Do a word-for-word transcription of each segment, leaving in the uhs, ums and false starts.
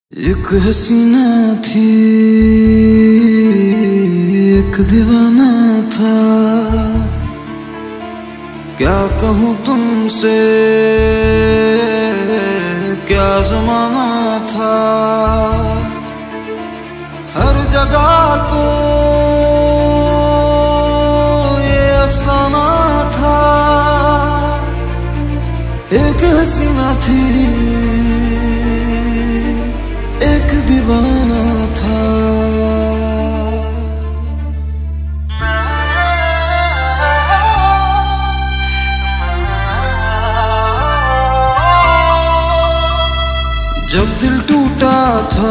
एक हसीना थी, एक दीवाना था। क्या कहूँ तुमसे, क्या ज़माना था। हर जगह तो ये अफसाना था। एक हसीना थी, एक दीवाना था। जब दिल टूटा था,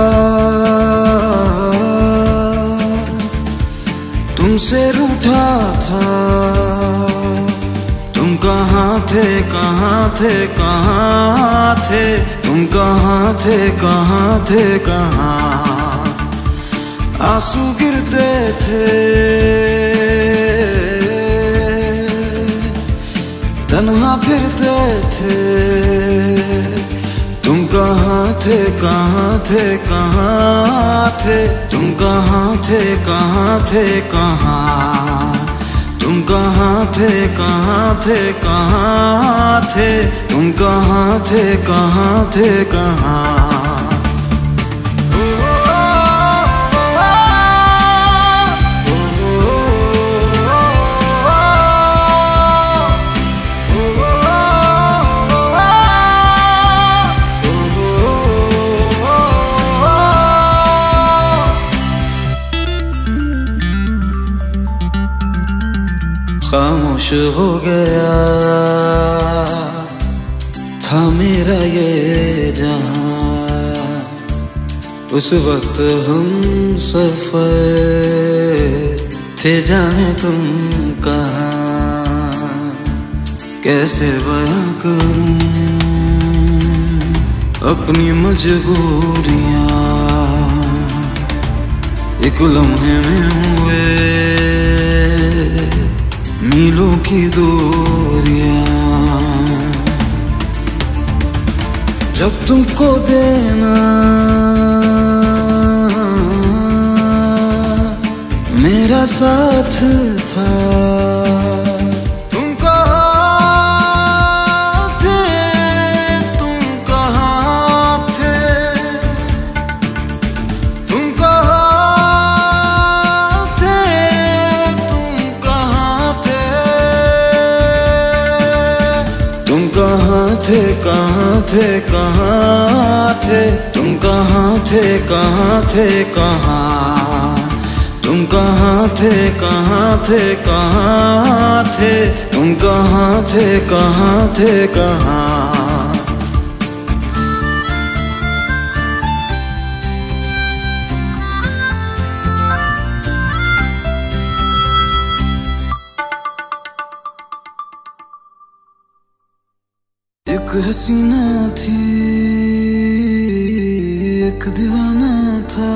तुमसे रूठा था। तुम कहाँ थे, कहाँ थे, कहाँ थे। तुम कहाँ थे, कहाँ थे, कहाँ। आंसू गिरते थे, तन्हा फिरते थे। तुम कहाँ थे, कहाँ थे, कहाँ थे। तुम कहाँ थे, कहाँ थे, कहाँ। तुम कहाँ थे, कहाँ थे, कहाँ थे। तुम कहाँ थे, कहाँ थे, कहाँ। खामोश हो गया था मेरा ये जहां। उस वक्त हम सफर थे, जाने तुम कहाँ। कैसे बयां करूं अपनी मजबूरियां। एक लम्हे में हुए मीलों की दूरियां। जब तुमको देना मेरा साथ था। तुम कहाँ थे, तुम कहाँ थे। तुम कहाँ थे, तुम कहाँ थे। तुम कहाँ थे, कहाँ थे, कहाँ थे। तुम कहाँ थे, कहाँ थे, कहाँ। तुम कहाँ थे, कहाँ थे, कहाँ थे। तुम कहाँ थे, कहाँ थे, कहाँ। एक हसीना थी, एक दीवाना था।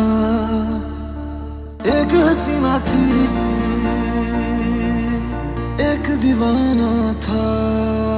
एक हसीना थी, एक दीवाना था।